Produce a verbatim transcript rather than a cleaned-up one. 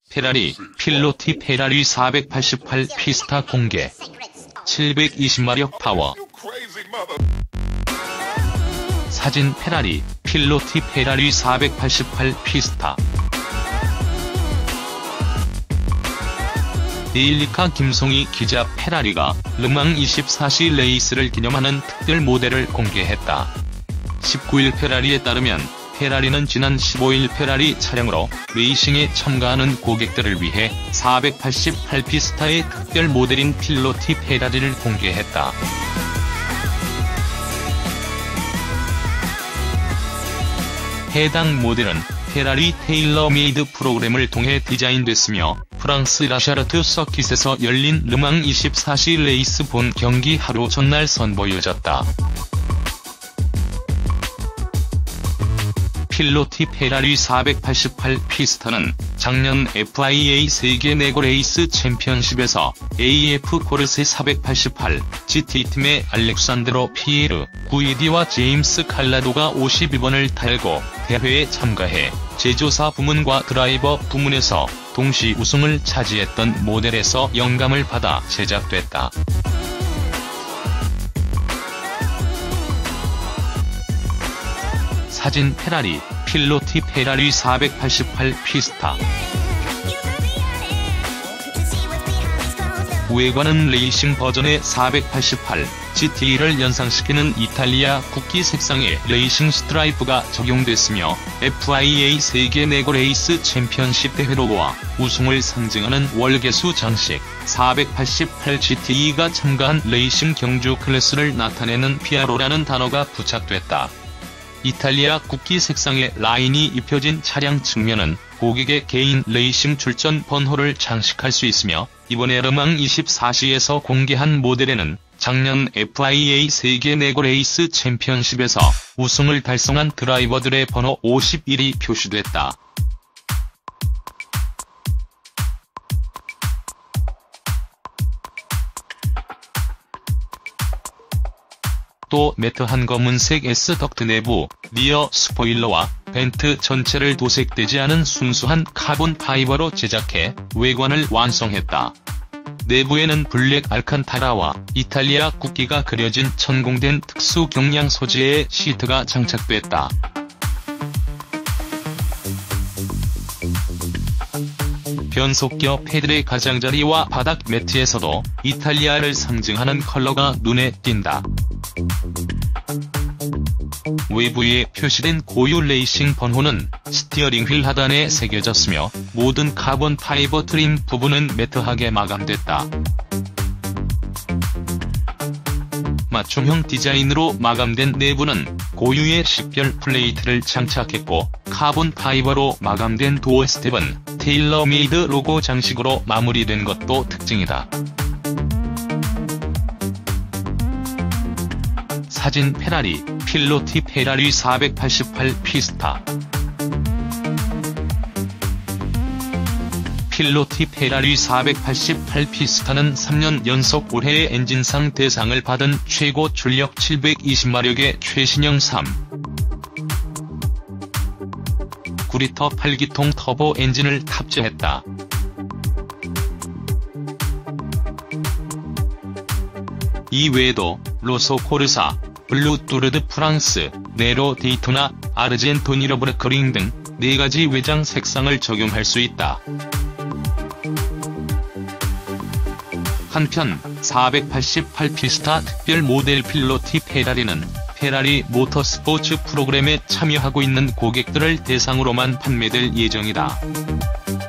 페라리 필로티 페라리 사백팔십팔 피스타 공개. 칠백이십 마력 파워. 사진 페라리 필로티 페라리 사백팔십팔 피스타. 데일리카 김송희 기자. 페라리가 르망 이십사 시 레이스를 기념하는 특별 모델을 공개했다. 십구 일 페라리에 따르면 페라리는 지난 십오 일 페라리 차량으로 레이싱에 참가하는 고객들을 위해 사백팔십팔 피스타의 특별 모델인 필로티 페라리를 공개했다. 해당 모델은 페라리 테일러 메이드 프로그램을 통해 디자인됐으며 프랑스 라샤르트 서킷에서 열린 르망 이십사 시 레이스 본 경기 하루 전날 선보여졌다. 필로티 페라리 사백팔십팔 피스타는 작년 에프아이에이 세계 내고 레이스 챔피언십에서 에이에프 코르세 사백팔십팔 지티팀의 알렉산드로 피에르 구이디와 제임스 칼라도가 오십이 번을 달고 대회에 참가해 제조사 부문과 드라이버 부문에서 동시 우승을 차지했던 모델에서 영감을 받아 제작됐다. 사진 페라리 필로티 페라리 사백팔십팔 피스타. 외관은 레이싱 버전의 사백팔십팔 지티를 연상시키는 이탈리아 국기 색상의 레이싱 스트라이프가 적용됐으며 에프아이에이 세계 내고 레이스 챔피언십 대회로와 우승을 상징하는 월계수 장식, 사백팔십팔 지티가 참가한 레이싱 경주 클래스를 나타내는 피아로라는 단어가 부착됐다. 이탈리아 국기 색상의 라인이 입혀진 차량 측면은 고객의 개인 레이싱 출전 번호를 장식할 수 있으며 이번에 르망 이십사 시에서 공개한 모델에는 작년 에프아이에이 세계 내고 레이스 챔피언십에서 우승을 달성한 드라이버들의 번호 오십일이 표시됐다. 또 매트한 검은색 S덕트 내부, 리어 스포일러와 벤트 전체를 도색되지 않은 순수한 카본 파이버로 제작해 외관을 완성했다. 내부에는 블랙 알칸타라와 이탈리아 국기가 그려진 천공된 특수 경량 소재의 시트가 장착됐다. 변속기어 패들의 가장자리와 바닥 매트에서도 이탈리아를 상징하는 컬러가 눈에 띈다. 외부에 표시된 고유 레이싱 번호는 스티어링 휠 하단에 새겨졌으며 모든 카본 파이버 트림 부분은 매트하게 마감됐다. 맞춤형 디자인으로 마감된 내부는 고유의 식별 플레이트를 장착했고 카본 파이버로 마감된 도어 스텝은 테일러 메이드 로고 장식으로 마무리된 것도 특징이다. 사진 페라리 필로티 페라리 사백팔십팔 피스타. 필로티 페라리 사백팔십팔 피스타는 삼 년 연속 올해의 엔진상 대상을 받은 최고 출력 칠백이십 마력의 최신형 삼 점 구 리터 팔 기통 터보 엔진을 탑재했다. 이 외에도 로소 코르사, 블루 뚜르드 프랑스, 네로 데이토나, 아르젠토 니르부르크링 등 네 가지 외장 색상을 적용할 수 있다. 한편 사백팔십팔 피스타 특별 모델 필로티 페라리는 페라리 모터스포츠 프로그램에 참여하고 있는 고객들을 대상으로만 판매될 예정이다.